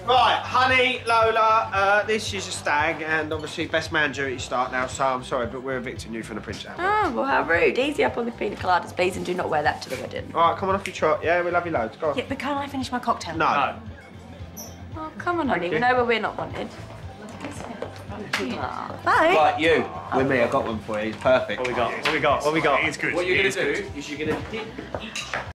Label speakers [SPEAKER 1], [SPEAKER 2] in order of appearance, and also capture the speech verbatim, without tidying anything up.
[SPEAKER 1] Right, honey, Lola, uh, this is a stag, and obviously best man duty start now, so I'm sorry, but we're evicting you from the Prince Albert.
[SPEAKER 2] Oh, well, how rude. Easy up on the pina coladas, please, and do not wear that to the wedding.
[SPEAKER 1] All right, come on off your trot. Yeah, we love you loads. Go on.
[SPEAKER 2] Yeah, but can't I finish my cocktail?
[SPEAKER 1] No. no.
[SPEAKER 2] Oh, come on, honey.
[SPEAKER 1] you.
[SPEAKER 2] We know where we're not wanted. Oh, bye.
[SPEAKER 1] Right, you. With me, I got one for you. It's perfect.
[SPEAKER 3] What we got? What we got? What we got?
[SPEAKER 4] It's good.
[SPEAKER 1] What you're
[SPEAKER 4] It
[SPEAKER 1] going to
[SPEAKER 4] is
[SPEAKER 1] do
[SPEAKER 4] good.
[SPEAKER 1] is you're going to dip each